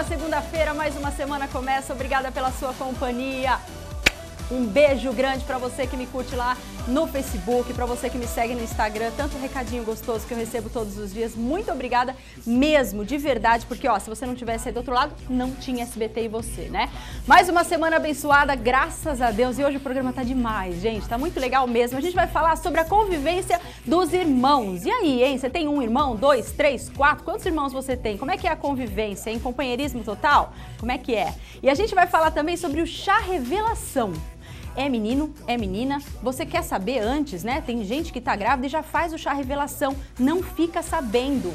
segunda-feira, mais uma semana começa. Obrigada pela sua companhia. Um beijo grande para você que me curte lá no Facebook, para você que me segue no Instagram. Tanto recadinho gostoso que eu recebo todos os dias. Muito obrigada mesmo, de verdade, porque ó, se você não tivesse aí do outro lado, não tinha SBT e você, né? Mais uma semana abençoada, graças a Deus. E hoje o programa tá demais, gente. Tá muito legal mesmo. A gente vai falar sobre a convivência dos irmãos. E aí, hein? Você tem um irmão, 2, 3, 4? Quantos irmãos você tem? Como é que é a convivência, hein? Companheirismo total? Como é que é? E a gente vai falar também sobre o chá revelação. É menino? É menina? Você quer saber antes, né? Tem gente que tá grávida e já faz o chá revelação. Não fica sabendo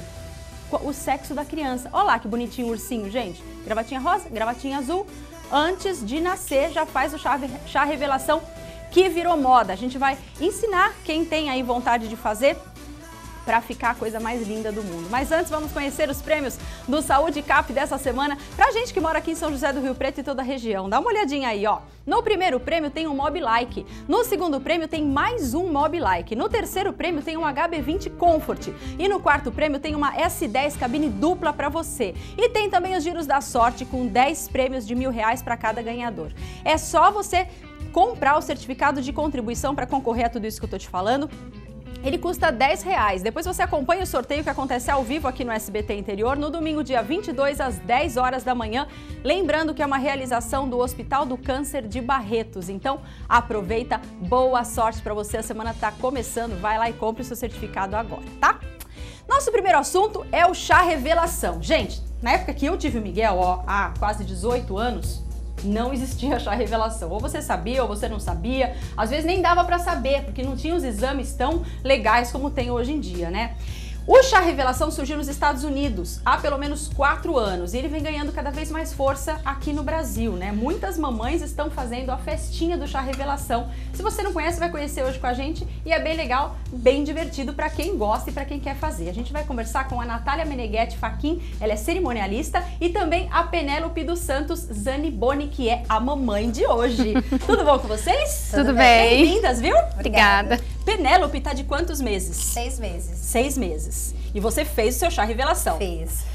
o sexo da criança. Olha lá que bonitinho o ursinho, gente. Gravatinha rosa, gravatinha azul. Antes de nascer, já faz o chá revelação que virou moda. A gente vai ensinar quem tem aí vontade de fazer para ficar a coisa mais linda do mundo. Mas antes vamos conhecer os prêmios do Saúde Cap dessa semana pra gente que mora aqui em São José do Rio Preto e toda a região. Dá uma olhadinha aí, ó. No primeiro prêmio tem um Mob Like, no segundo prêmio tem mais um Mob Like, no terceiro prêmio tem um HB20 Comfort e no quarto prêmio tem uma S10 cabine dupla para você. E tem também os giros da sorte com 10 prêmios de R$1.000 para cada ganhador. É só você comprar o certificado de contribuição para concorrer a tudo isso que eu tô te falando. Ele custa R$10. Depois você acompanha o sorteio que acontece ao vivo aqui no SBT Interior no domingo, dia 22, às 10 horas da manhã. Lembrando que é uma realização do Hospital do Câncer de Barretos. Então, aproveita, boa sorte para você. A semana está começando, vai lá e compre o seu certificado agora, tá? Nosso primeiro assunto é o chá revelação. Gente, na época que eu tive o Miguel, ó, há quase 18 anos, não existia chá revelação. Ou você sabia ou você não sabia. Às vezes nem dava pra saber, porque não tinha os exames tão legais como tem hoje em dia, né? O chá revelação surgiu nos Estados Unidos há pelo menos 4 anos e ele vem ganhando cada vez mais força aqui no Brasil, né? Muitas mamães estão fazendo a festinha do chá revelação. Se você não conhece, vai conhecer hoje com a gente e é bem legal, bem divertido para quem gosta e para quem quer fazer. A gente vai conversar com a Natália Meneghetti Fachin, ela é cerimonialista, e também a Penélope dos Santos Zaniboni, que é a mamãe de hoje. Tudo bom com vocês? Tudo bem. Bem-vindas, viu? Obrigada. Penélope tá de quantos meses? 6 meses. 6 meses. E você fez o seu chá revelação? Fiz.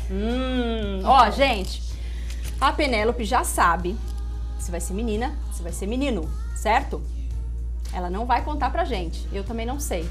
Ó, gente, a Penélope já sabe se vai ser menina, se vai ser menino, certo? Ela não vai contar pra gente, eu também não sei.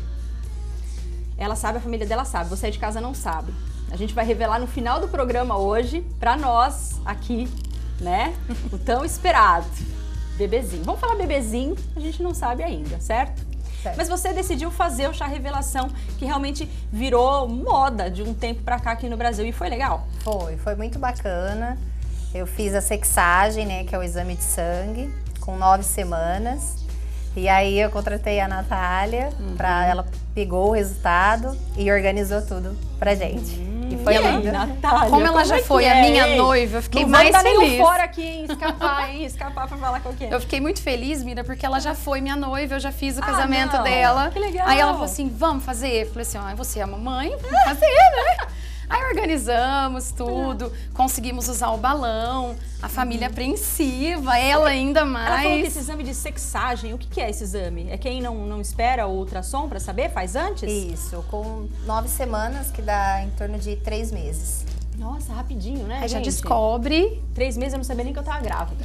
Ela sabe, a família dela sabe, você de casa não sabe. A gente vai revelar no final do programa hoje, pra nós aqui, né? O tão esperado bebezinho. Vamos falar bebezinho, a gente não sabe ainda, certo? Mas você decidiu fazer o chá revelação, que realmente virou moda de um tempo pra cá aqui no Brasil, e foi legal? Foi muito bacana. Eu fiz a sexagem, né, que é o exame de sangue, com 9 semanas. E aí eu contratei a Natália, ela pegou o resultado e organizou tudo pra gente. E foi lindo. Natália, como ela já foi a minha noiva, eu fiquei mais feliz. Não vai fora aqui, hein? Escapar pra falar qual que é. Eu fiquei muito feliz, Mira, porque ela já foi minha noiva, eu já fiz o casamento dela. Que legal. Aí ela falou assim, vamos fazer? Eu falei assim, você é a mamãe, vamos fazer, né? Aí organizamos tudo, conseguimos usar o balão, a família apreensiva, ela ainda mais. Ela falou que esse exame de sexagem, o que é esse exame? É quem não espera o ultrassom pra saber? Faz antes? Isso, com 9 semanas, que dá em torno de 3 meses. Nossa, rapidinho, né, Aí gente? já descobre. 3 meses eu não sabia nem que eu tava grávida.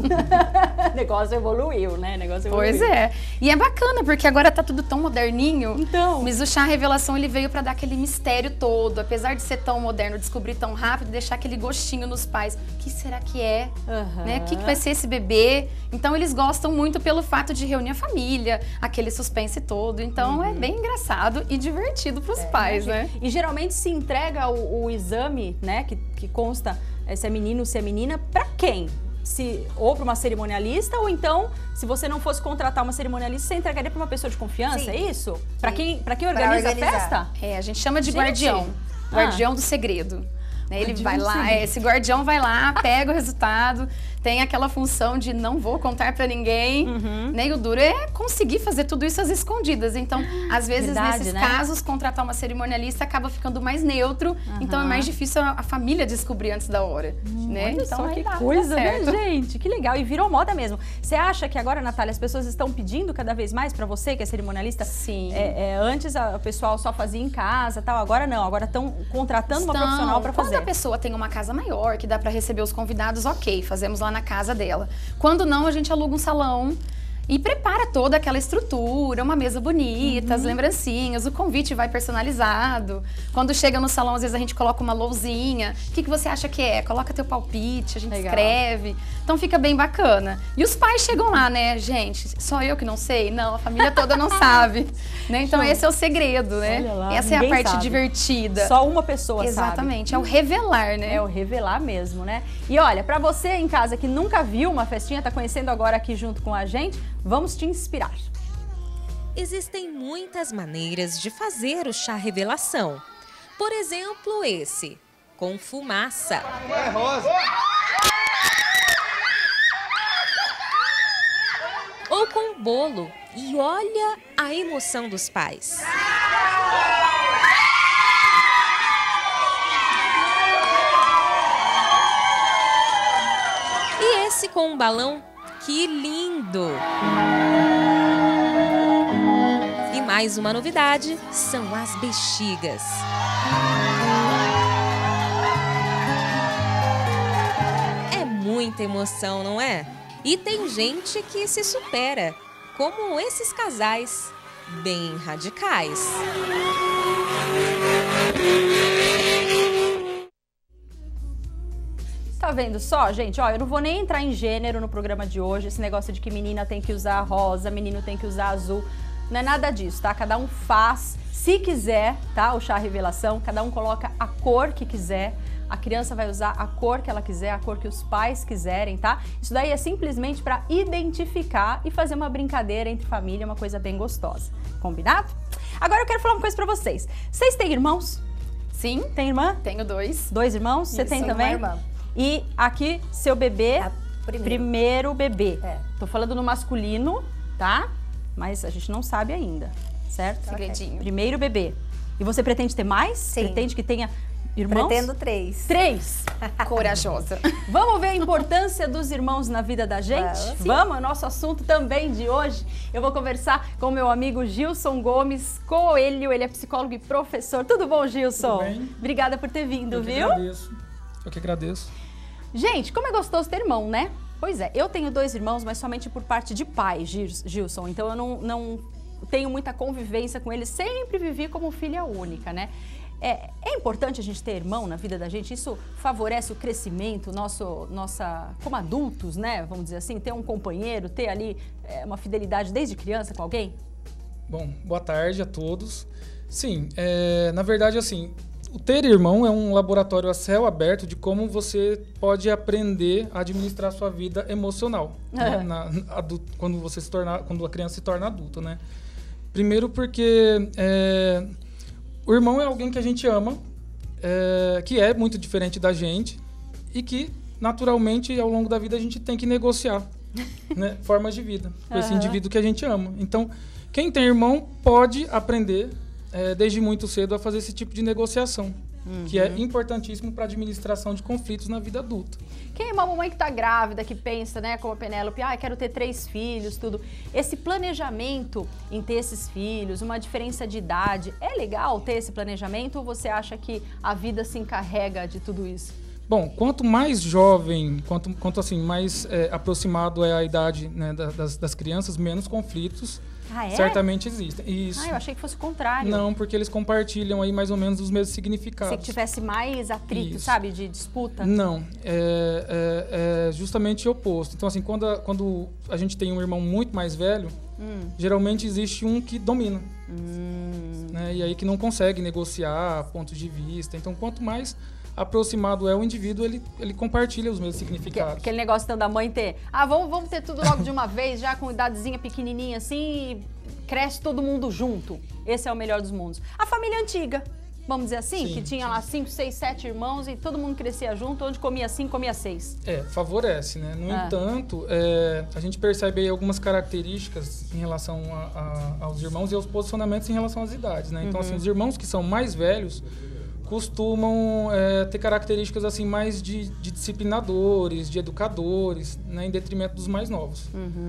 O negócio evoluiu, né? Pois é. E é bacana, porque agora tá tudo tão moderninho. Então. Mas o chá revelação, ele veio pra dar aquele mistério todo. Apesar de ser tão moderno, descobrir tão rápido, deixar aquele gostinho nos pais. O que será que é? Né? O que vai ser esse bebê? Então, eles gostam muito pelo fato de reunir a família, aquele suspense todo. Então, é bem engraçado e divertido pros pais, né? E geralmente se entrega o exame, né, que consta se é menino, se é menina, pra quem? Ou para uma cerimonialista, ou então, se você não fosse contratar uma cerimonialista, você entregaria para uma pessoa de confiança, Sim. É isso? Para quem organiza a festa? É, a gente chama de guardião. Guardião do segredo. Ele vai lá, esse guardião vai lá, pega o resultado, tem aquela função de não vou contar pra ninguém, né? E o duro é conseguir fazer tudo isso às escondidas. Então, às vezes, nesses casos, contratar uma cerimonialista acaba ficando mais neutro, então é mais difícil a família descobrir antes da hora, né? Olha então, só que coisa, né, gente? Que legal. E virou moda mesmo. Você acha que agora, Natália, as pessoas estão pedindo cada vez mais pra você, que é cerimonialista? Sim. Antes o pessoal só fazia em casa, tal. Agora não. Agora estão contratando uma profissional pra fazer. a pessoa tem uma casa maior, que dá para receber os convidados, ok, fazemos lá na casa dela. Quando não, a gente aluga um salão e prepara toda aquela estrutura, uma mesa bonita, as lembrancinhas, o convite vai personalizado. Quando chega no salão, às vezes a gente coloca uma lousinha. O que você acha que é? Coloca teu palpite, a gente escreve. Então fica bem bacana. E os pais chegam lá, né? Gente, só eu que não sei? Não, a família toda não sabe. Né? Então esse é o segredo, né? Lá, essa é a parte divertida. Só uma pessoa Exatamente, sabe. É o revelar, né? É o revelar mesmo, né? E olha, pra você em casa que nunca viu uma festinha, tá conhecendo agora aqui junto com a gente, vamos te inspirar. Existem muitas maneiras de fazer o chá revelação. Por exemplo, esse, com fumaça. É rosa. Ou com bolo. E olha a emoção dos pais. E esse com um balão. Que lindo! E mais uma novidade são as bexigas. É muita emoção, não é? E tem gente que se supera, como esses casais bem radicais. Tá vendo só, gente? Ó, eu não vou nem entrar em gênero no programa de hoje, esse negócio de que menina tem que usar rosa, menino tem que usar azul. Não é nada disso, tá? Cada um faz, se quiser, tá? O chá revelação, cada um coloca a cor que quiser. A criança vai usar a cor que ela quiser, a cor que os pais quiserem, tá? Isso daí é simplesmente para identificar e fazer uma brincadeira entre família, uma coisa bem gostosa. Combinado? Agora eu quero falar uma coisa para vocês. Vocês têm irmãos? Sim. Tem irmã? Tenho 2. 2 irmãos? Você tem também? Uma irmã. E aqui, seu bebê, primeiro bebê. É. Tô falando no masculino, tá? Mas a gente não sabe ainda, certo? Segredinho. Primeiro bebê. E você pretende ter mais? Sim. Pretende que tenha irmãos? Pretendo 3. 3. Corajosa. Vamos ver a importância dos irmãos na vida da gente? Vamos, é o nosso assunto também de hoje. Eu vou conversar com o meu amigo Gilson Gomes Coelho, ele é psicólogo e professor. Tudo bom, Gilson? Tudo bem. Obrigada por ter vindo, Eu que viu? agradeço. Eu que agradeço. Gente, como é gostoso ter irmão, né? Pois é, eu tenho 2 irmãos, mas somente por parte de pai, Gilson. Então eu não tenho muita convivência com eles, sempre vivi como filha única, né? É importante a gente ter irmão na vida da gente, isso favorece o crescimento, como adultos, né? Vamos dizer assim, ter um companheiro, ter ali uma fidelidade desde criança com alguém? Bom, boa tarde a todos. Sim, na verdade, assim, o ter irmão é um laboratório a céu aberto de como você pode aprender a administrar a sua vida emocional, né? Quando a criança se torna adulta, né? Primeiro porque o irmão é alguém que a gente ama, que é muito diferente da gente e que, naturalmente, ao longo da vida a gente tem que negociar, né, formas de vida com esse indivíduo que a gente ama. Então, quem tem irmão pode aprender desde muito cedo a fazer esse tipo de negociação, que é importantíssimo para a administração de conflitos na vida adulta. Quem é uma mamãe que está grávida, que pensa, né, como a Penélope, quero ter 3 filhos, tudo. Esse planejamento em ter esses filhos, uma diferença de idade, é legal ter esse planejamento ou você acha que a vida se encarrega de tudo isso? Bom, quanto mais jovem, quanto assim, mais aproximado é a idade, né, das crianças, menos conflitos certamente existem. Isso. Eu achei que fosse o contrário. Não, porque eles compartilham aí mais ou menos os mesmos significados. Se que tivesse mais atrito, Isso. sabe, de disputa? Não, é justamente o oposto. Então, assim, quando a gente tem um irmão muito mais velho, geralmente existe um que domina. Né, e aí que não consegue negociar pontos de vista. Então, quanto mais aproximado é o indivíduo, ele compartilha os mesmos significados. Aquele negócio então, da mãe ter, vamos ter tudo logo de uma vez, já com idadezinha pequenininha assim, e cresce todo mundo junto. Esse é o melhor dos mundos. A família antiga, vamos dizer assim, Sim, que tinha lá 5, 6, 7 irmãos e todo mundo crescia junto, onde comia 5, comia 6. Favorece, né? No entanto, a gente percebe aí algumas características em relação aos irmãos e aos posicionamentos em relação às idades, né? Então, assim, os irmãos que são mais velhos costumam ter características assim mais de disciplinadores, de educadores, né, em detrimento dos mais novos.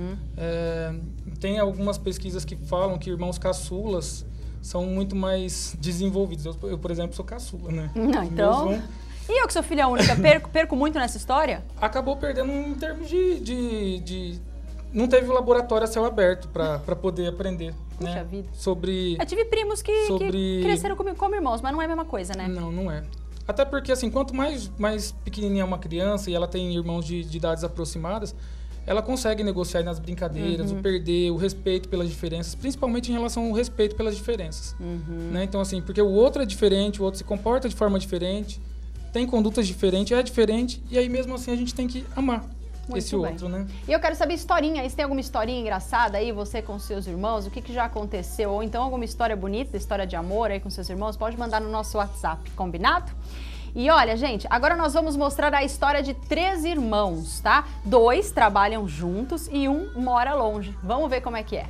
Tem algumas pesquisas que falam que irmãos caçulas são muito mais desenvolvidos. Eu por exemplo, sou caçula, né? Então... E eu que sou filha única, perco muito nessa história? Acabou perdendo em termos de não teve laboratório a céu aberto para poder aprender. Puxa né? vida. Sobre... Eu tive primos que cresceram como irmãos, mas não é a mesma coisa, né? Não, não é. Até porque, assim, quanto mais pequenininha é uma criança e ela tem irmãos de idades aproximadas, ela consegue negociar nas brincadeiras, o perder, o respeito pelas diferenças, principalmente em relação ao respeito pelas diferenças. Né? Então, assim, porque o outro é diferente, o outro se comporta de forma diferente, tem condutas diferentes, é diferente, e aí mesmo assim a gente tem que amar esse outro, né? E eu quero saber historinha, se tem alguma historinha engraçada aí, você com seus irmãos, o que já aconteceu? Ou então alguma história bonita, história de amor aí com seus irmãos, pode mandar no nosso WhatsApp, combinado? E olha, gente, agora nós vamos mostrar a história de 3 irmãos, tá? 2 trabalham juntos e 1 mora longe. Vamos ver como é que é.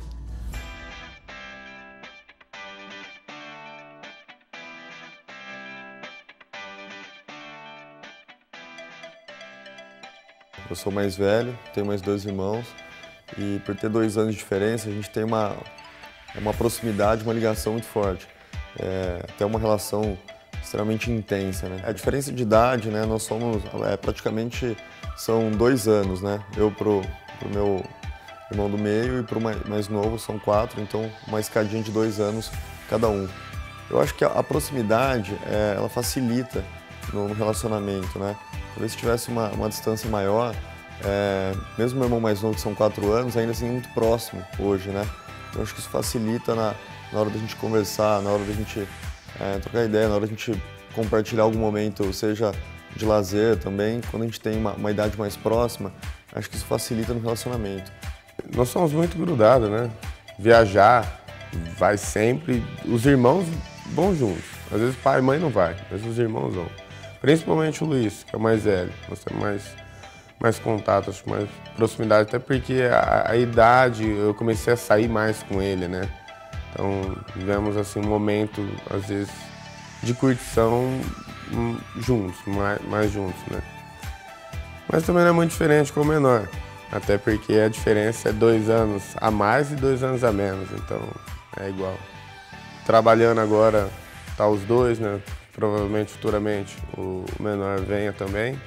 Eu sou mais velho, tenho mais 2 irmãos e por ter 2 anos de diferença, a gente tem uma proximidade, uma ligação muito forte. Até uma relação extremamente intensa, né? A diferença de idade, né? Nós somos praticamente são 2 anos, né? Eu pro meu irmão do meio e pro mais novo são 4, então uma escadinha de 2 anos cada um. Eu acho que a proximidade ela facilita no relacionamento, né? Talvez se tivesse uma distância maior, mesmo meu irmão mais novo, que são 4 anos, ainda assim muito próximo hoje, né? Então acho que isso facilita na hora da gente conversar, na hora da gente trocar ideia, na hora da gente compartilhar algum momento, seja de lazer também, quando a gente tem uma idade mais próxima, acho que isso facilita no relacionamento. Nós somos muito grudados, né? Viajar, vai sempre, os irmãos vão juntos. Às vezes pai e mãe não vai, mas os irmãos vão. Principalmente o Luiz, que é o mais velho, nós temos mais contato, acho, mais proximidade, até porque a idade, eu comecei a sair mais com ele, né? Então, vivemos assim, um momento, às vezes, de curtição juntos, mais juntos, né? Mas também não é muito diferente com o menor, até porque a diferença é 2 anos a mais e 2 anos a menos, então é igual. Trabalhando agora, tá os 2, né? Provavelmente, futuramente, o menor venha também.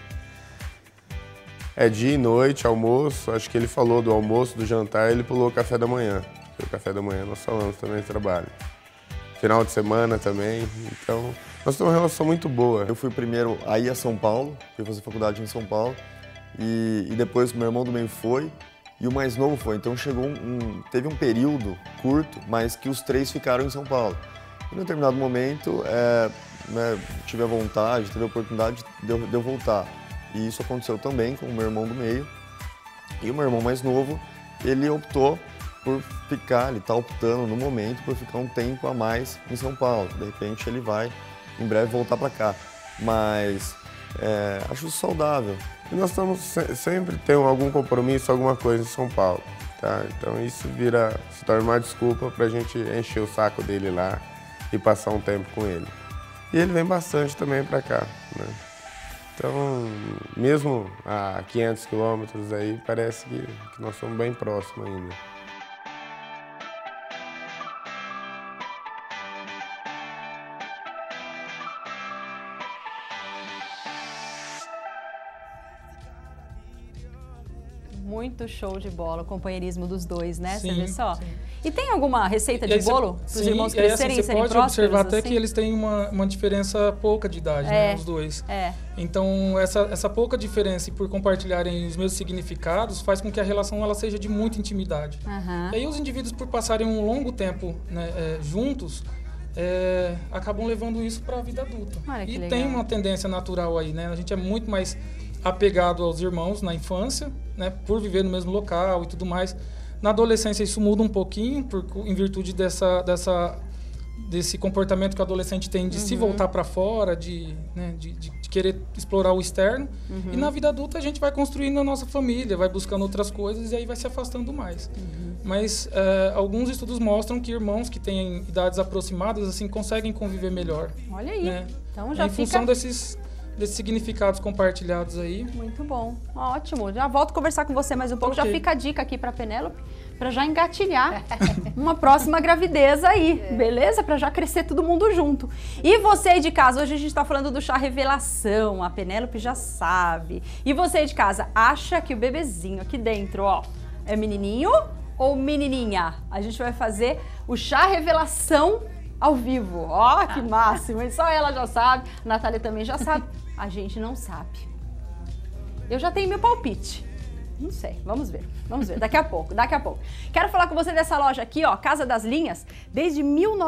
É dia e noite, almoço, acho que ele falou do almoço, do jantar, ele pulou o café da manhã. O café da manhã nós falamos também de trabalho. Final de semana também, então nós temos uma relação muito boa. Eu fui o primeiro a ir a São Paulo, fui fazer faculdade em São Paulo, e depois meu irmão do meio foi, e o mais novo foi. Então teve um período curto, mas que os 3 ficaram em São Paulo. E num determinado momento, tive a vontade, teve a oportunidade de eu voltar. E isso aconteceu também com o meu irmão do meio. E o meu irmão mais novo, ele optou por ficar, ele está optando no momento por ficar um tempo a mais em São Paulo. De repente ele vai, em breve, voltar para cá. Mas acho isso saudável. E nós sempre temos algum compromisso, alguma coisa em São Paulo, tá? Então isso se torna uma desculpa para a gente encher o saco dele lá e passar um tempo com ele. E ele vem bastante também para cá, né? Então, mesmo a 500 quilômetros aí, parece que nós somos bem próximos ainda. Muito show de bola, o companheirismo dos 2, né? Sim, você vê só? Sim. E tem alguma receita de bolo para os irmãos Sim, crescerem e você serem pode prósperos? observar até assim? que eles têm uma diferença pouca de idade, né? Os 2. Então, essa pouca diferença e por compartilharem os mesmos significados faz com que a relação ela seja de muita intimidade. E aí os indivíduos, por passarem um longo tempo, né, juntos, acabam levando isso para a vida adulta. E legal. Tem uma tendência natural aí, né? A gente é muito mais apegado aos irmãos na infância, né, por viver no mesmo local e tudo mais. Na adolescência isso muda um pouquinho, em virtude desse comportamento que o adolescente tem de se voltar para fora, de querer explorar o externo. E na vida adulta a gente vai construindo a nossa família, vai buscando outras coisas e aí vai se afastando mais. Mas alguns estudos mostram que irmãos que têm idades aproximadas assim conseguem conviver melhor. Olha aí, né? Então já em função desses significados compartilhados aí. Muito bom, ótimo. Já volto a conversar com você mais um pouco. Já fica a dica aqui para Penélope, para já engatilhar uma próxima gravidez aí, beleza? Para já crescer todo mundo junto. E você aí de casa, hoje a gente tá falando do chá revelação, a Penélope já sabe. E você aí de casa, acha que o bebezinho aqui dentro, ó, é menininho ou menininha? A gente vai fazer o chá revelação ao vivo. Ó, que máximo. E só ela já sabe, a Natália também já sabe. A gente não sabe. Eu já tenho meu palpite. Não sei, vamos ver, daqui a pouco. Quero falar com você dessa loja aqui, ó, Casa das Linhas, desde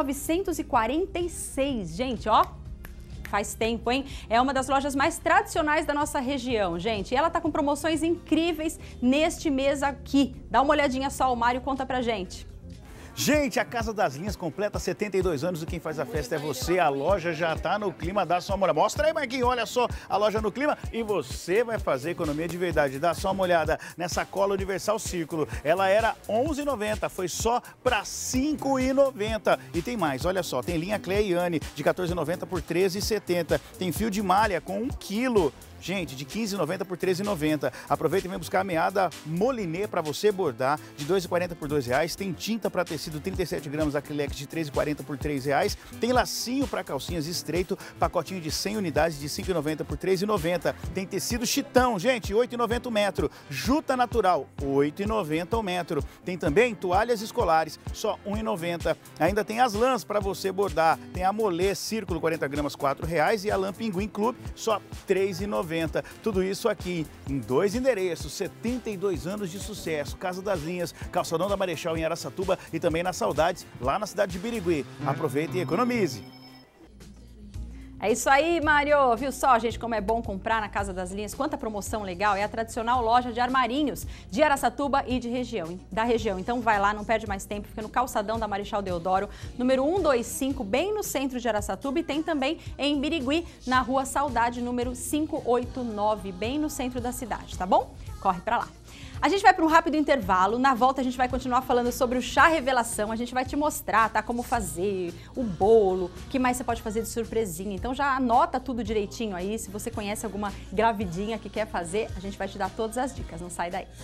1946, gente, ó, faz tempo, hein? É uma das lojas mais tradicionais da nossa região, gente, e ela tá com promoções incríveis neste mês aqui. Dá uma olhadinha só, o Mário conta pra gente. Gente, a Casa das Linhas completa 72 anos e quem faz a festa é você. A loja já tá no clima, dá só uma olhada. Mostra aí, Marquinhos, olha só a loja no clima e você vai fazer economia de verdade. Dá só uma olhada nessa cola Universal Círculo. Ela era R$11,90, foi só para R$5,90. E tem mais, olha só, tem linha Cleiane de R$14,90 por R$13,70. Tem fio de malha com 1 quilo. Gente, de R$15,90 por R$13,90. Aproveita e vem buscar a meada Moliné para você bordar, de R$2,40 por R$2,00. Tem tinta para tecido 37 gramas Acrylex de R$3,40 por R$3,00. Tem lacinho para calcinhas estreito, pacotinho de 100 unidades de R$5,90 por R$3,90. Tem tecido chitão, gente, R$8,90 o metro. Juta natural, R$8,90 o metro. Tem também toalhas escolares, só R$1,90. Ainda tem as lãs para você bordar. Tem a Molê Círculo 40 gramas, R$4,00 e a lã Pinguim Clube, só R$3,90. Tudo isso aqui em 2 endereços, 72 anos de sucesso. Casa das Linhas, Calçadão da Marechal em Araçatuba e também nas Saudades, lá na cidade de Birigui. Aproveite e economize. É isso aí, Mário. Viu só, gente, como é bom comprar na Casa das Linhas? Quanta promoção legal. É a tradicional loja de armarinhos de Araçatuba e da região. Então vai lá, não perde mais tempo. Fica no Calçadão da Marechal Deodoro, número 125, bem no centro de Araçatuba. E tem também em Birigui, na Rua Saudade, número 589, bem no centro da cidade, tá bom? Corre pra lá. A gente vai para um rápido intervalo, na volta a gente vai continuar falando sobre o chá revelação, a gente vai te mostrar, tá, como fazer, o bolo, o que mais você pode fazer de surpresinha. Então já anota tudo direitinho aí, se você conhece alguma gravidinha que quer fazer, a gente vai te dar todas as dicas, não sai daí.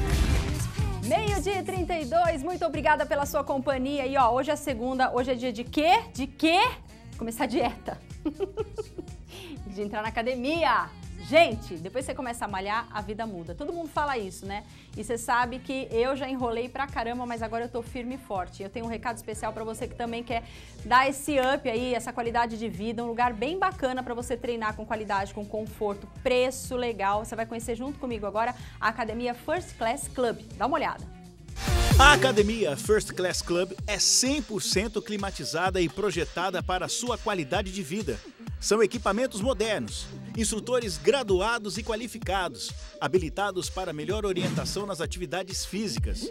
12h32, muito obrigada pela sua companhia. E ó, hoje é segunda, hoje é dia de quê? De quê? Começar a dieta. De entrar na academia. Gente, depois que você começa a malhar, a vida muda. Todo mundo fala isso, né? E você sabe que eu já enrolei pra caramba, mas agora eu tô firme e forte. Eu tenho um recado especial pra você que também quer dar esse up aí, essa qualidade de vida, um lugar bem bacana pra você treinar com qualidade, com conforto, preço legal. Você vai conhecer junto comigo agora a Academia First Class Club. Dá uma olhada. A Academia First Class Club é 100% climatizada e projetada para a sua qualidade de vida. São equipamentos modernos, instrutores graduados e qualificados, habilitados para melhor orientação nas atividades físicas.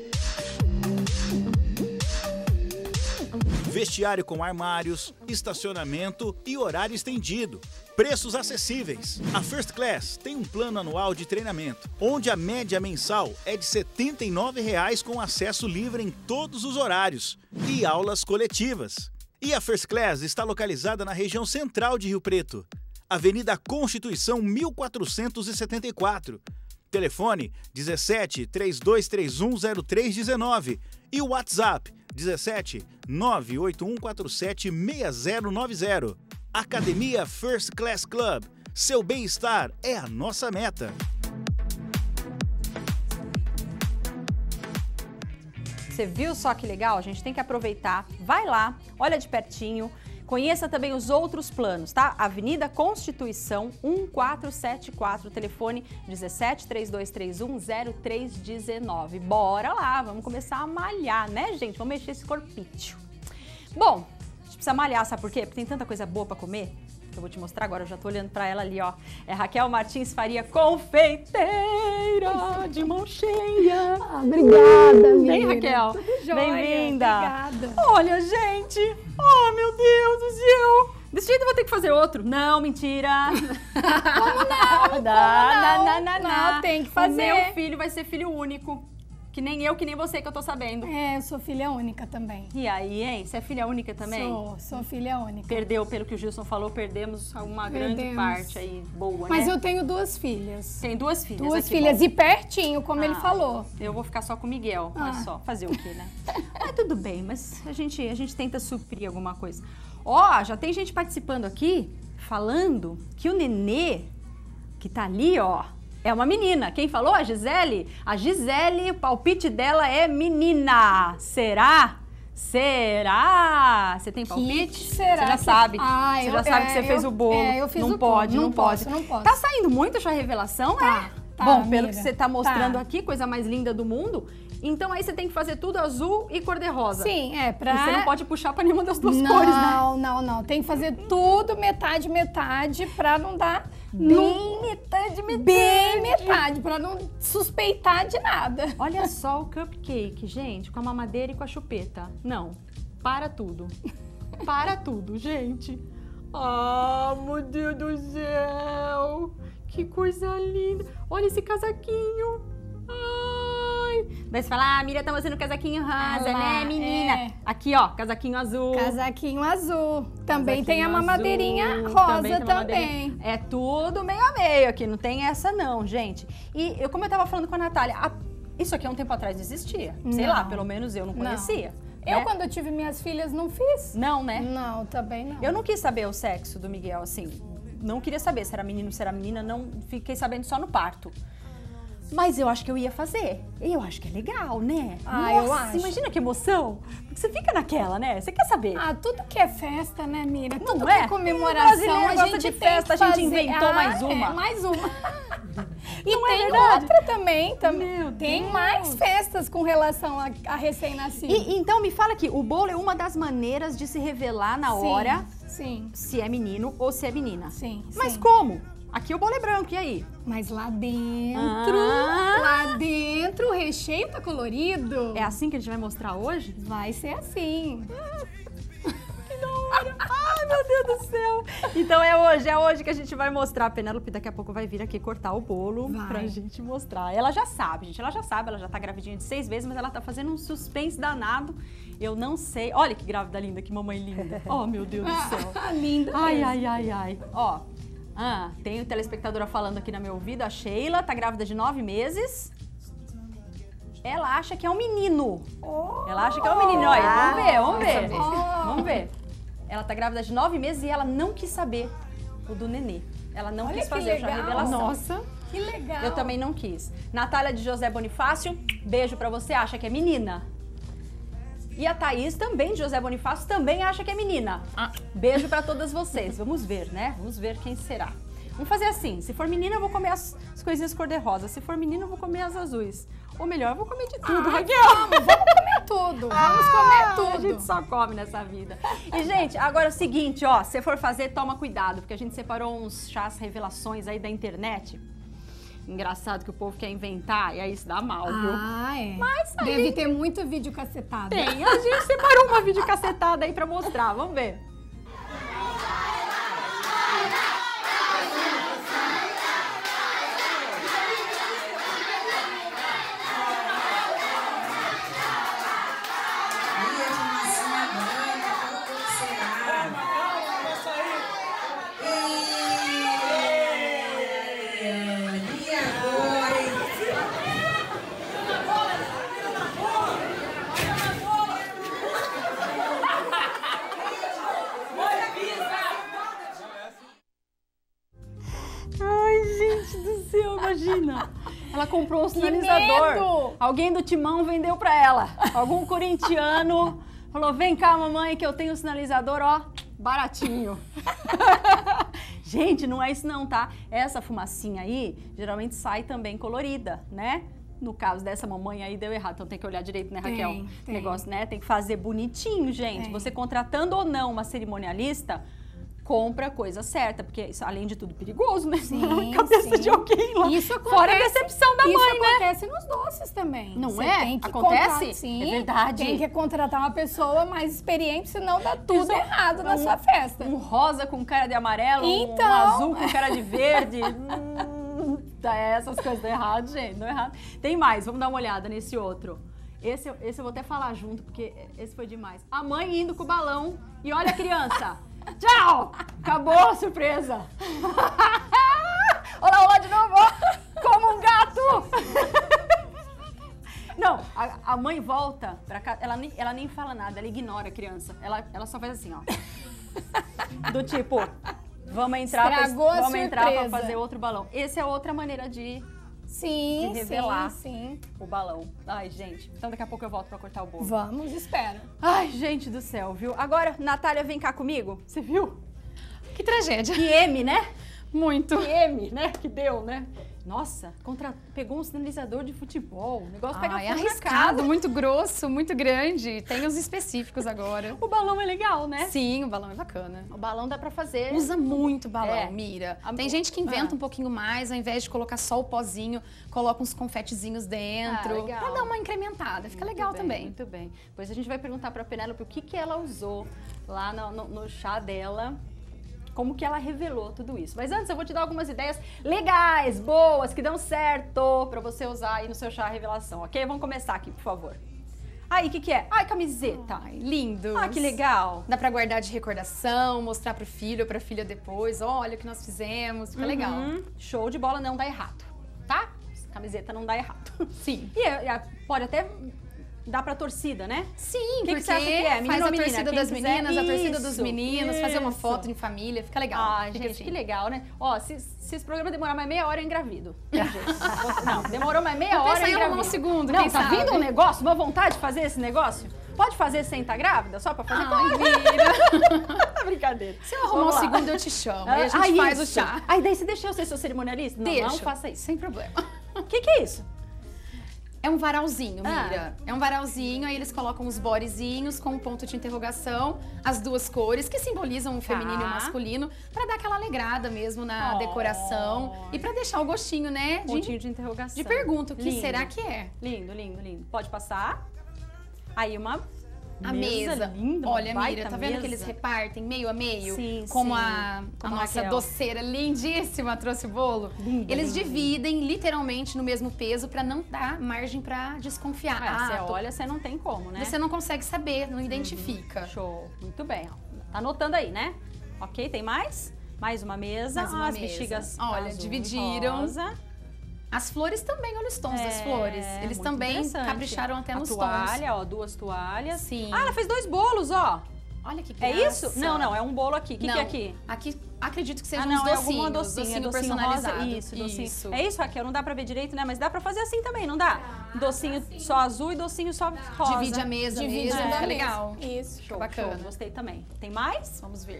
Vestiário com armários, estacionamento e horário estendido. Preços acessíveis. A First Class tem um plano anual de treinamento, onde a média mensal é de R$ 79,00 com acesso livre em todos os horários e aulas coletivas. E a First Class está localizada na região central de Rio Preto, Avenida Constituição 1474. Telefone 17 3231 0319 e o WhatsApp 17 98147 6090. Academia First Class Club. Seu bem-estar é a nossa meta. Você viu só que legal? A gente tem que aproveitar. Vai lá, olha de pertinho. Conheça também os outros planos, tá? Avenida Constituição 1474, telefone 17 3231 0319. Bora lá, vamos começar a malhar, né, gente? Vamos mexer esse corpício. Bom, a gente precisa malhar, sabe por quê? Porque tem tanta coisa boa pra comer. Que eu vou te mostrar agora, eu já tô olhando pra ela ali, ó. É Raquel Martins Faria, confeiteira de mão cheia. Ah, obrigada, menina. Vem, Raquel. Bem-vinda. Obrigada. Olha, gente. Oh, meu Deus do céu. Desse jeito eu vou ter que fazer outro. Não, mentira. Como não? Não, tem que fazer. O meu filho vai ser filho único. Que nem eu, que nem você, que eu tô sabendo. É, eu sou filha única também. E aí, hein? Você é filha única também? Sou filha única. Perdeu, pelo que o Gilson falou, perdemos uma grande parte aí, boa, Mas né? eu tenho 2 filhas. Tem 2 filhas. Duas filhas, e pertinho, como ele falou. Eu vou ficar só com o Miguel, mas só. Fazer o quê, né? Mas tudo bem, mas a gente tenta suprir alguma coisa. Ó, já tem gente participando aqui, falando que o nenê, que tá ali, ó, é uma menina. Quem falou? A Gisele? A Gisele, o palpite dela é menina. Será? Será? Você tem palpite? Será? Você já sabe. Você já sabe que você fez o bolo. Eu fiz não o pode, bolo. não pode. Não posso. Tá saindo muito a sua revelação, Tá, Bom, pelo amiga. que você tá mostrando aqui, coisa mais linda do mundo. Então aí você tem que fazer tudo azul e cor-de-rosa. Sim, pra... E você não pode puxar pra nenhuma das duas cores, né? Não. Tem que fazer tudo metade, pra não dar... Bem metade, Bem metade, pra não suspeitar de nada. Olha só o cupcake, gente, com a mamadeira e com a chupeta. Não, para tudo. Para tudo, gente. Ah, meu Deus do céu. Que coisa linda. Olha esse casaquinho. Ai. Daí você fala, Miriam tá mostrando casaquinho rosa, né, menina? Aqui, ó, casaquinho azul. Casaquinho azul. Também Casaquinho tem a mamadeirinha azul, rosa tem mamadeirinha. É tudo meio a meio aqui, não tem essa não, gente. E como eu tava falando com a Natália, isso aqui há um tempo atrás não existia. Sei lá, pelo menos eu não conhecia. Eu, né? quando eu tive minhas filhas, não fiz. Não, né? Não, também não. Eu não quis saber o sexo do Miguel, assim. Não queria saber se era menino, se era menina. Não fiquei sabendo só no parto. Mas eu acho que eu ia fazer. Eu acho que é legal, né? Ah, Nossa, eu acho. Imagina que emoção. Porque você fica naquela, né? Você quer saber. Ah, tudo que é festa, né, Mira? Não Tudo é? que é comemoração, Brasileiro a gosta gente de tem festa, que a gente fazer. inventou mais uma. Mais uma. E Não é tem verdade? outra também. Meu Tem Deus. mais festas com relação a recém-nascido. E então me fala aqui, o bolo é uma das maneiras de se revelar na hora Sim. se é menino ou se é menina. Sim. Mas sim. como? Aqui o bolo é branco, e aí? Mas lá dentro, o recheio tá colorido. É assim que a gente vai mostrar hoje? Vai ser assim. Ai, meu Deus do céu! Então é hoje que a gente vai mostrar. A Penélope daqui a pouco vai vir aqui cortar o bolo pra gente mostrar. Ela já sabe, gente, ela já tá gravidinha de 6 vezes, mas ela tá fazendo um suspense danado. Eu não sei. Olha que grávida linda, que mamãe linda. Oh, meu Deus do céu. Linda. Ai. Ó, tem telespectadora falando aqui no meu ouvido, a Sheila, tá grávida de 9 meses. Ela acha que é um menino. Ela acha que é um menino. Olha, vamos ver. Ela tá grávida de 9 meses e ela não quis saber o do nenê. Ela não quis fazer a revelação. Nossa, que legal. Eu também não quis. Natália de José Bonifácio, beijo pra você, acha que é menina. E a Thaís também, de José Bonifácio, também acha que é menina. Beijo pra todas vocês. Vamos ver, né? Vamos ver quem será. Vamos fazer assim, se for menina eu vou comer as coisinhas cor-de-rosa, se for menino eu vou comer as azuis. Ou melhor, eu vou comer de tudo, Raquel. Vamos comer tudo. Vamos comer tudo. A gente só come nessa vida. E, gente, agora é o seguinte, ó, se for fazer, toma cuidado, porque a gente separou uns chás revelações aí da internet. Engraçado que o povo quer inventar e aí isso dá mal, viu? É. Mas aí deve ter muito vídeo cacetado. tem, a gente separou uma videocacetada aí pra mostrar, vamos ver. Imagina. Ela comprou um sinalizador. Alguém do Timão vendeu pra ela. Algum corintiano falou, vem cá, mamãe, que eu tenho um sinalizador, ó, baratinho. Gente, não é isso não, tá? Essa fumacinha aí, geralmente sai também colorida, né? No caso dessa mamãe aí deu errado, então tem que olhar direito, né, Raquel? Tem. Negócio, né? Tem que fazer bonitinho, gente. Você contratando ou não uma cerimonialista, compra a coisa certa, porque isso, além de tudo, perigoso, né? Sim, Na cabeça sim. de alguém lá. Isso acontece, fora a decepção da mãe, isso né? acontece nos doces também. Não Você é? Tem que Acontece? sim, É verdade. Tem que contratar uma pessoa mais experiente, senão dá tudo Isso, errado na sua festa. Um rosa com cara de amarelo, um Então. azul com cara de verde. Eita, essas coisas estão erradas, gente, não errado. Tem mais, vamos dar uma olhada nesse outro. Esse eu vou até falar junto, porque esse foi demais. A mãe indo com o balão e olha a criança. Tchau! Acabou a surpresa. Olá de novo. Como um gato. Não, a mãe volta pra casa, ela nem fala nada, ela ignora a criança. Ela só faz assim, ó. Do tipo, vamos entrar pra fazer outro balão. Essa é outra maneira de revelar o balão. Ai, gente, então daqui a pouco eu volto pra cortar o bolo. Vamos, espera. Ai, gente do céu, viu? Agora, Natália, vem cá comigo. Você viu? Que tragédia. Que M, né? Muito. Que M, né? Que deu, né? Nossa, pegou um sinalizador de futebol. O negócio pega fogo arriscado, na casa. muito grosso, muito grande. Tem os específicos agora. O balão é legal, né? Sim, o balão é bacana. O balão dá pra fazer. Usa muito balão, Mira. Tem gente que inventa Ah. um pouquinho mais, ao invés de colocar só o pozinho, coloca uns confetezinhos dentro. legal. Pra dar uma incrementada. Fica legal também. Muito bem. Depois a gente vai perguntar pra Penélope o que ela usou lá no chá dela. Como que ela revelou tudo isso. Mas antes eu vou te dar algumas ideias legais, boas, que dão certo pra você usar aí no seu chá revelação, ok? Vamos começar aqui, por favor. Aí, o que é? Ai, camiseta. Ai, lindo. Ah, que legal. Dá pra guardar de recordação, mostrar pro filho ou pra filha depois. Olha o que nós fizemos. Fica legal. Show de bola, não dá errado, tá? Camiseta não dá errado. Sim. E pode até dar pra torcida, né? Sim, Que porque você acha que é? Menino faz ou a menina? torcida Quem das quiser. meninas, a torcida dos Isso, meninos, fazer uma isso. foto em família, fica legal. Ah, Fica gente, assim. que legal, né? Ó, se esse programa demorar mais meia hora, eu engravido. Não, demorou mais meia hora, Pensa eu em engravido. arrumar um segundo, Não, quem tá sabe? vindo um negócio, uma vontade de fazer esse negócio? Pode fazer sem estar grávida? Só pra fazer? Ai, Mira. Tá brincadeira. Se eu arrumar um Vamos lá. segundo, eu te chamo. E a gente faz o isso. chá. Aí daí você deixa eu ser seu cerimonialista? Não, Deixa. não faça isso. Sem problema. O que é isso? É um varalzinho, Ah. Mira. É um varalzinho, aí eles colocam os borezinhos com um ponto de interrogação, as duas cores, que simbolizam o feminino e o masculino, pra dar aquela alegrada mesmo na decoração e pra deixar o gostinho, né? Pontinho de interrogação. De pergunta, o que Lindo. será que é? Lindo, lindo, lindo. Pode passar. Aí uma A mesa. linda, Olha, uma baita Mira, tá vendo mesa. que eles repartem meio a meio? Sim, Como sim. a Como a nossa Raquel. doceira lindíssima trouxe o bolo. Lindo, Eles lindo, dividem literalmente no mesmo peso pra não dar margem pra desconfiar. Você olha, você não tem como, né? Você não consegue saber, não identifica. Show. Muito bem. Ó. Tá anotando aí, né? Ok, tem mais? Mais uma mesa. Mais uma as mesa. bexigas Olha, azul e dividiram. rosa. As flores também, olha os tons das flores. Eles muito também interessante. capricharam até a nos toalha, ó, 2 toalhas. Sim. Ah, ela fez 2 bolos, ó. tons. Olha que É graça. isso? Não, é um bolo aqui. O que Não, é aqui? Aqui acredito que sejam Ah, não, uns é docinhos. alguma docinho personalizado. rosa. Isso, docinho. Isso. É isso, Raquel? Não dá pra ver direito, né? Mas dá pra fazer assim também, não dá? Docinho só azul e docinho só rosa. Divide a mesa Divide mesmo, a fica mesa. legal. Isso. Show, bacana. show. Gostei também. Tem mais? Vamos ver.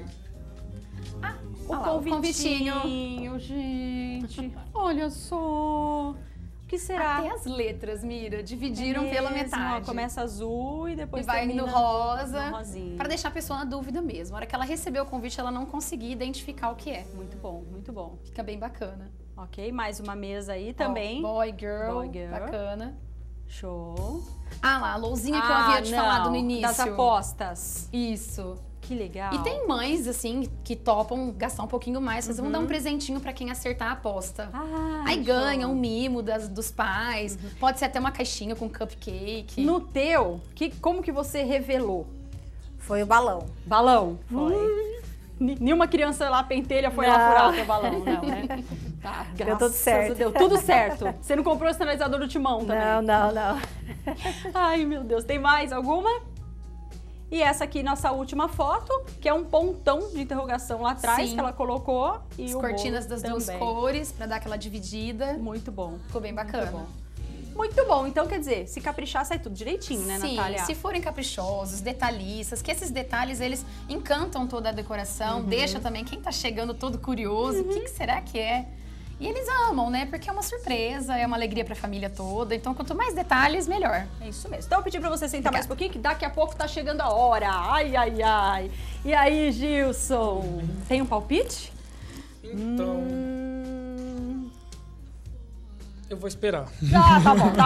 O convitinho, gente. Olha só. O que será? Até as letras, Mira, dividiram pela Mesmo, ó, metade. começa azul e E depois vai termina no rosa, no rosinha. pra deixar a pessoa na dúvida mesmo. A hora que ela recebeu o convite, ela não conseguia identificar o que é. Muito bom, muito bom. Fica bem bacana. Ok, mais uma mesa aí também. Ó, boy, girl, Boy, girl. bacana. Show. Ah lá, a lousinha que eu havia te falado no início. Das apostas. Isso. Que legal. E tem mães, assim, que topam gastar um pouquinho mais, vocês vão dar um presentinho pra quem acertar a aposta. Ah, Aí show. ganha um mimo dos pais, pode ser até uma caixinha com cupcake. No teu, como que você revelou? Foi o balão. Balão? Foi. Nenhuma criança lá pentelha foi lá Não. furar o teu balão, não, né? Tá, Deu tudo certo. Deu tudo certo. Você não comprou o sinalizador do timão também? Não. Ai, meu Deus. Tem mais alguma? E essa aqui, nossa última foto, que é um pontão de interrogação lá atrás Sim. que ela colocou. E As o cortinas bolo das duas também. cores, pra dar aquela dividida. Muito bom. Ficou bem bacana. Muito bom. Muito bom. Então, quer dizer, se caprichar, sai tudo direitinho, né, Sim, Natália? se forem caprichosos, detalhistas, que esses detalhes, eles encantam toda a decoração, deixa também quem tá chegando todo curioso, o que será que é? E eles amam, né? Porque é uma surpresa, é uma alegria pra família toda. Então, quanto mais detalhes, melhor. É isso mesmo. Então eu pedi pra você sentar mais um pouquinho, que daqui a pouco tá chegando a hora. Ai, ai, ai. E aí, Gilson? Tem um palpite? Então, Eu vou esperar. Ah,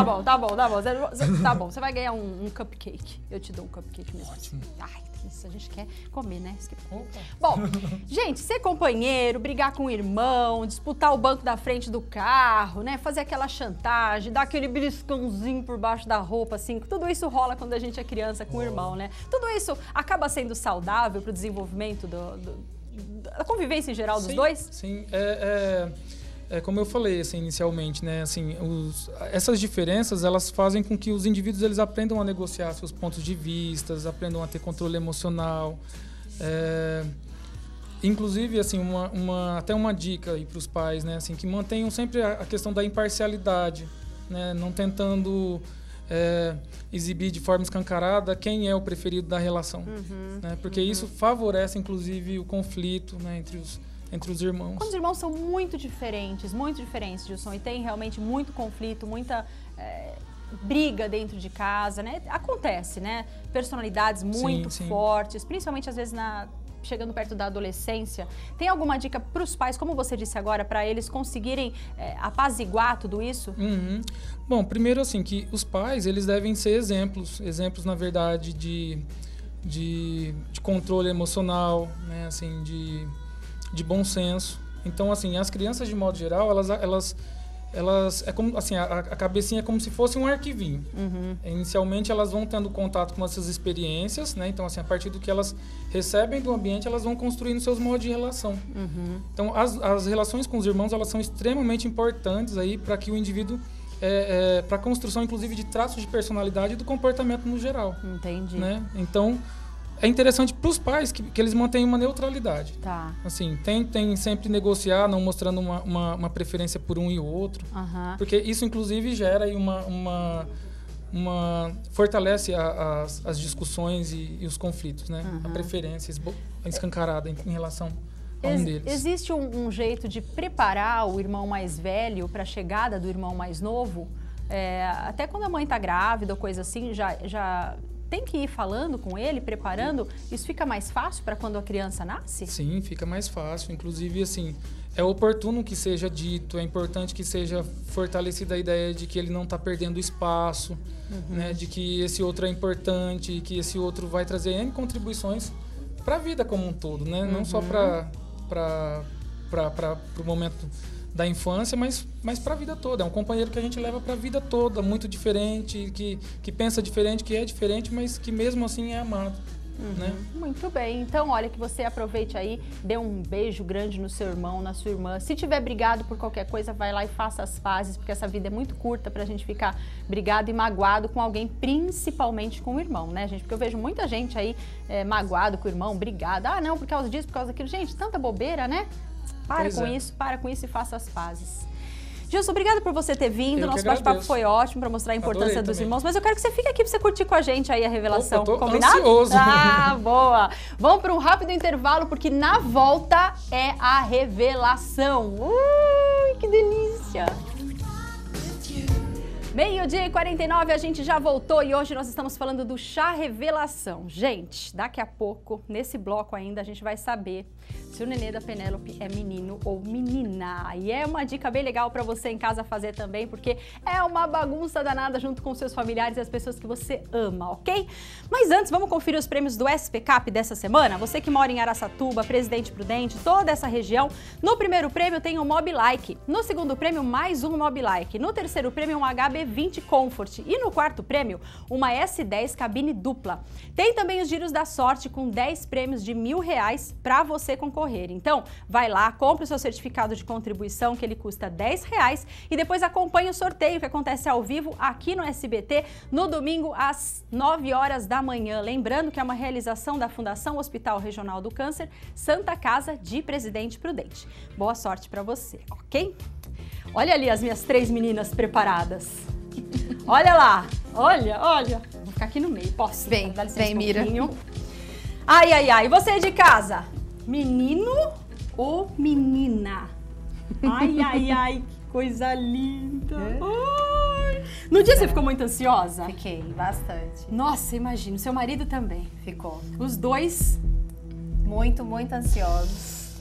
tá bom. Você vai ganhar um cupcake. Eu te dou um cupcake mesmo. Ótimo. Ai, isso a gente quer comer, né? Opa. Bom, gente, ser companheiro, brigar com o irmão, disputar o banco da frente do carro, né? Fazer aquela chantagem, dar aquele beliscãozinho por baixo da roupa, assim. Tudo isso rola quando a gente é criança com o irmão, né? Tudo isso acaba sendo saudável para o desenvolvimento da convivência em geral dos dois? Sim, como eu falei assim, inicialmente, né? Assim, essas diferenças elas fazem com que os indivíduos eles aprendam a negociar seus pontos de vista, aprendam a ter controle emocional. Inclusive, assim, até uma dica aí para os pais, né? Assim, que mantenham sempre a questão da imparcialidade, né? Não tentando exibir de forma escancarada quem é o preferido da relação, né? Porque isso favorece, inclusive, o conflito, né? entre os irmãos. Quando os irmãos são muito diferentes, Gilson, e tem realmente muito conflito, muita briga dentro de casa, né? Acontece, né? Personalidades muito fortes, principalmente às vezes chegando perto da adolescência. Tem alguma dica para os pais, como você disse agora, para eles conseguirem apaziguar tudo isso? Bom, primeiro assim, que os pais, eles devem ser exemplos, na verdade, de controle emocional, né? Assim, de bom senso. Então, assim, as crianças, de modo geral, elas é como, assim, a cabecinha é como se fosse um arquivinho. Inicialmente, elas vão tendo contato com essas experiências, né? Então, assim, a partir do que elas recebem do ambiente, elas vão construindo seus modos de relação. Então, as relações com os irmãos, elas são extremamente importantes aí para que o indivíduo para a construção, inclusive, de traços de personalidade e do comportamento no geral. Entendi. Né? Então, é interessante para os pais que eles mantenham uma neutralidade. Tá. Assim, tentem sempre negociar, não mostrando uma preferência por um e outro. Porque isso, inclusive, gera aí fortalece as discussões e os conflitos, né? A preferência escancarada em relação a um deles. Existe um jeito de preparar o irmão mais velho para a chegada do irmão mais novo? Até quando a mãe está grávida ou coisa assim, já tem que ir falando com ele, preparando? Isso fica mais fácil para quando a criança nasce? Sim, fica mais fácil. Inclusive, assim, é oportuno que seja dito, é importante que seja fortalecida a ideia de que ele não está perdendo espaço, né? De que esse outro é importante, que esse outro vai trazer N contribuições para a vida como um todo, né? Não só para o momento da infância, mas para a vida toda. É um companheiro que a gente leva para a vida toda, muito diferente, que pensa diferente, que é diferente, mas que mesmo assim é amado. Né? Muito bem. Então, olha, que você aproveite aí, dê um beijo grande no seu irmão, na sua irmã. Se tiver brigado por qualquer coisa, vai lá e faça as pazes, porque essa vida é muito curta pra gente ficar brigado e magoado com alguém, principalmente com o irmão, né, gente? Porque eu vejo muita gente aí magoado com o irmão, brigado. Ah, não, por causa disso, por causa daquilo. Gente, tanta bobeira, né? Para com isso e faça as pazes. Gilson, obrigada por você ter vindo. Nosso bate-papo foi ótimo para mostrar a importância dos irmãos. Mas eu quero que você fique aqui para você curtir com a gente aí a revelação. Opa, combinado? Ansioso. Ah, boa. Vamos para um rápido intervalo, porque na volta é a revelação. Ui, que delícia. 12h49, a gente já voltou e hoje nós estamos falando do chá revelação. Gente, daqui a pouco, nesse bloco ainda, a gente vai saber se o nenê da Penélope é menino ou menina. E é uma dica bem legal para você em casa fazer também, porque é uma bagunça danada junto com seus familiares e as pessoas que você ama, ok? Mas antes, vamos conferir os prêmios do SPCap dessa semana? Você que mora em Araçatuba, Presidente Prudente, toda essa região, no primeiro prêmio tem um Mobilike, no segundo prêmio mais um Mobilike, no terceiro prêmio um HB20 Comfort e no quarto prêmio uma S10 cabine dupla. Tem também os giros da sorte com 10 prêmios de R$1.000 para você concorrer. Então, vai lá, compre o seu certificado de contribuição, que ele custa R$10, e depois acompanhe o sorteio que acontece ao vivo aqui no SBT no domingo às 9 horas da manhã. Lembrando que é uma realização da Fundação Hospital Regional do Câncer, Santa Casa de Presidente Prudente. Boa sorte para você, ok? Olha ali as minhas 3 meninas preparadas. Olha lá, olha. Vou ficar aqui no meio, posso? Vem, Mira. Ai, você de casa? Menino ou menina? Ai, que coisa linda. Ai. No dia você ficou muito ansiosa? Fiquei, bastante. Nossa, imagino. Seu marido também? Ficou. Os dois? Muito, muito ansiosos.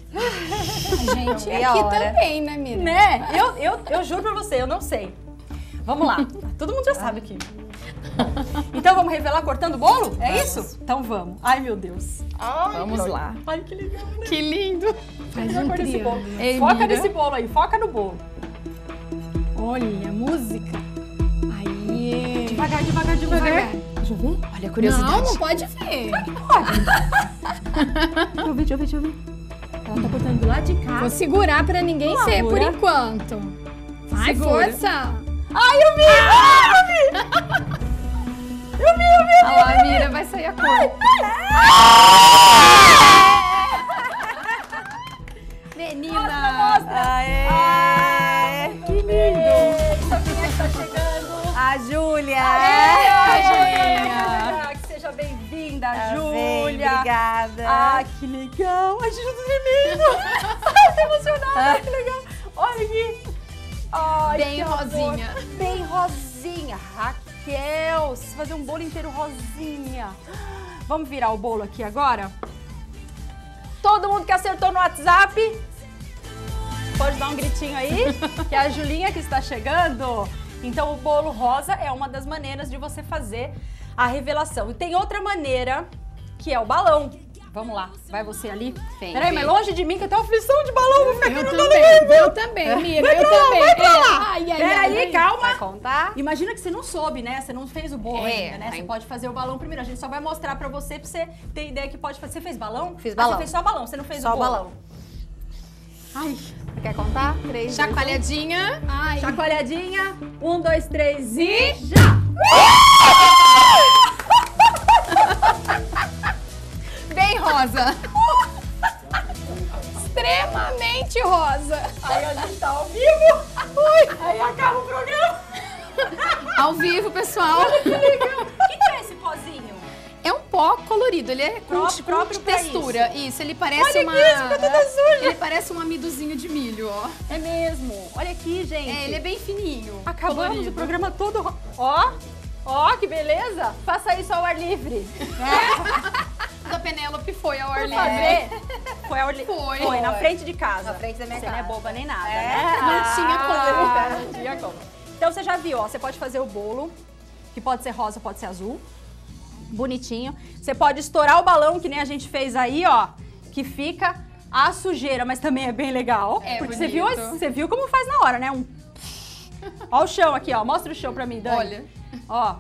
Gente, E a aqui hora? também, né, Mira? Né? Eu juro pra você, eu não sei. Vamos lá. Todo mundo já sabe aqui. Então vamos revelar cortando o bolo? É isso? Então vamos. Ai, meu Deus. Vamos lá. Ai, que legal, né? Que lindo. Faz Cor um desse bolo. triângulo. Ei, Foca Mira. nesse bolo aí, foca no bolo. Olha, música. Aí. Devagar, devagar, devagar. Deixa eu ver. Olha a Não, curiosidade. não pode ver. Deixa eu ver. Ela tá cortando do lado de cá. Vou segurar pra ninguém ser por Segura. enquanto. Vai, Segura. força. Ai, eu vi! Olha lá, Mira, vai sair a cor. Menina! Aê! Que lindo! Quem é que tá chegando? A Júlia! Júlia! Que seja bem-vinda, Tá bem, Júlia! obrigada. Ah, que legal! Ai, gente, eu tô tremendo! Ai, tô emocionada! Que legal! Olha aqui! Ai, Bem que amor. rosinha. Bem rosinha! Raquel, você vai fazer um bolo inteiro rosinha. Vamos virar o bolo aqui agora? Todo mundo que acertou no WhatsApp, pode dar um gritinho aí, que é a Julinha que está chegando. Então o bolo rosa é uma das maneiras de você fazer a revelação. E tem outra maneira, que é o balão. Vamos lá, vai você ali. Vem, Peraí, vem. mas longe de mim, que eu tenho aflição de balão. Eu também, Mira, eu também. Ai, ai, Peraí, ai. calma. Vai contar? Imagina que você não soube, né? Você não fez o bolo É, ainda, né? Você aí- pode fazer o balão primeiro. A gente só vai mostrar pra você ter ideia que pode fazer. Você fez balão? Fiz Ah, balão. você fez só balão, você não fez Só o o bolo. balão. Ai, Quer contar? 3, Chacoalhadinha. Ai, chacoalhadinha. 1, 2, 3 e já! Bem rosa. extremamente rosa. Aí a gente tá ao vivo. Ui, aí acaba o programa. Ao vivo, pessoal. O que é esse pozinho? É um pó colorido, ele é com Próprio pra textura. Isso, ele parece Olha uma. aqui, isso tá toda suja. Ele parece um amidozinho de milho, ó. É mesmo. Olha aqui, gente. É, ele é bem fininho. Acabamos colorido. o programa todo. Ó, que beleza. Faça isso ao ar livre. Da Penélope foi ao ar Por livre. fazer. Foi ao livre. Foi. Foi na frente de casa. Na frente da minha Você casa. não é boba nem nada, É. né? Não tinha como. Não tinha como. Então você já viu, ó. Você pode fazer o bolo, que pode ser rosa, pode ser azul. Bonitinho. Você pode estourar o balão, que nem a gente fez aí, ó. Que fica a sujeira, mas também é bem legal. É porque bonito. você viu como faz na hora, né? Ó o chão aqui, ó. Mostra o chão pra mim, Dani. Olha. Ó.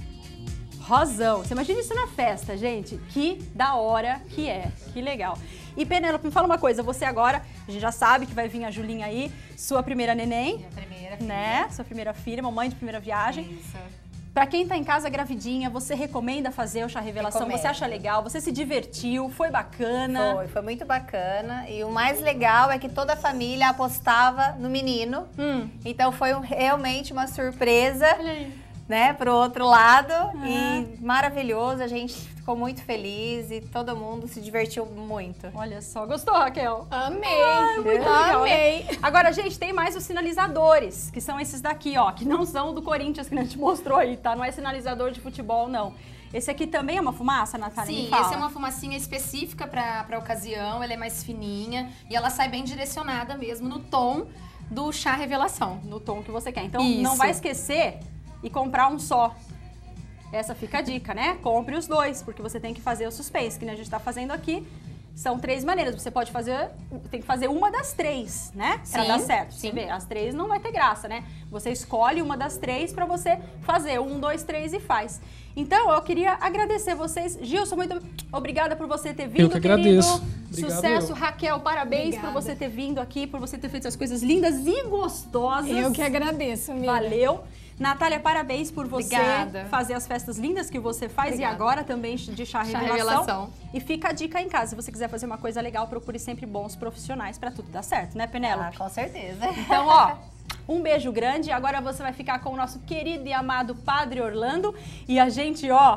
Rosão. Você imagina isso na festa, gente? Que da hora que é. Que legal. E Penélope, me fala uma coisa. Você agora, a gente já sabe que vai vir a Julinha aí, sua primeira neném. Minha primeira filha. Né? Sua primeira filha, mamãe de primeira viagem. Isso. Pra quem tá em casa gravidinha, você recomenda fazer o chá revelação? Recomendo. Você acha legal? Você se divertiu? Foi bacana? Foi muito bacana. E o mais legal é que toda a família apostava no menino. Então foi realmente uma surpresa, né, pro outro lado. E maravilhoso, a gente ficou muito feliz e todo mundo se divertiu muito. Olha só, gostou, Raquel? Amei. Muito legal, Amei. né? Agora, gente, tem mais os sinalizadores, que são esses daqui, ó, que não são do Corinthians, que a gente mostrou aí, tá? Não é sinalizador de futebol, não. Esse aqui também é uma fumaça, Natália? Sim, Me fala. essa é uma fumacinha específica pra ocasião, ela é mais fininha e ela sai bem direcionada mesmo no tom do chá revelação. No tom que você quer. Então, Isso. não vai esquecer e comprar um só. Essa fica a dica, né? Compre os dois, porque você tem que fazer o suspense, que nem a gente tá fazendo aqui. São 3 maneiras. Você pode fazer, tem que fazer uma das 3, né? Pra Sim, dar certo. Você sim. vê, as 3 não vai ter graça, né? Você escolhe uma das 3 pra você fazer. 1, 2, 3 e faz. Então, eu queria agradecer vocês. Gilson, muito obrigada por você ter vindo, Eu que agradeço. querido. Obrigado, Sucesso, eu. Raquel. Parabéns por você ter vindo aqui, por você ter feito essas coisas lindas e gostosas. Eu que agradeço, Mira. Valeu. Natália, parabéns por você Obrigada. fazer as festas lindas que você faz Obrigada. e agora também de chá revelação. revelação. E fica a dica em casa, se você quiser fazer uma coisa legal, procure sempre bons profissionais pra tudo dar certo, né, Penélope? Com certeza. Então, ó, um beijo grande. Agora você vai ficar com o nosso querido e amado Padre Orlando e a gente, ó,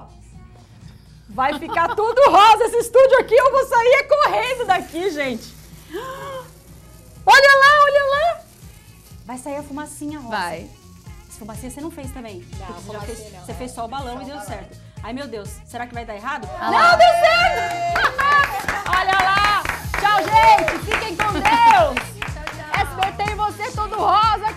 vai ficar tudo rosa esse estúdio aqui. Eu vou sair correndo daqui, gente. Olha lá. Vai sair a fumacinha rosa. Vai. Essa fumacinha você não fez também. Não, Você, já fumacinha fez, não. você fez só o balão e deu certo. Ai, meu Deus, será que vai dar errado? lá. Não, deu certo! Olha lá! Tchau, Tchau, gente. Fiquem com Deus. SBT e você todo rosa.